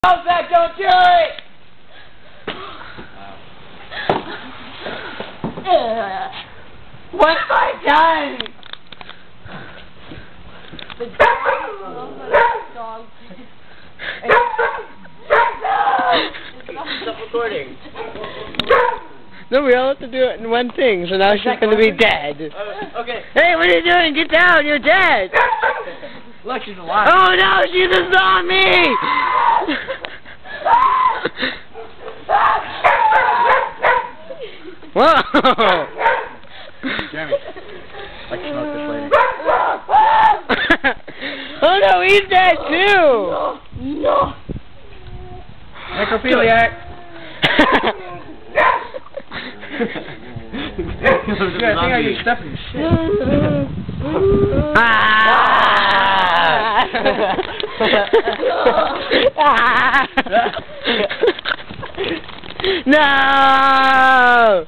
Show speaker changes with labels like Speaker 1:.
Speaker 1: Oh, Zach, don't do it! What have I done? The dog. Stop recording.
Speaker 2: No, we all have to do it in one thing, so now she's going to be dead.
Speaker 1: Okay.
Speaker 2: Hey, what are you doing? Get down, you're dead!
Speaker 1: Look, she's alive.
Speaker 2: Oh no, she's a zombie! Whoa!
Speaker 1: Jeremy, I can smoke this lady.
Speaker 2: Oh no, he's dead too!
Speaker 1: No! Necrophiliac! I think I get stuffed in shit.
Speaker 2: No!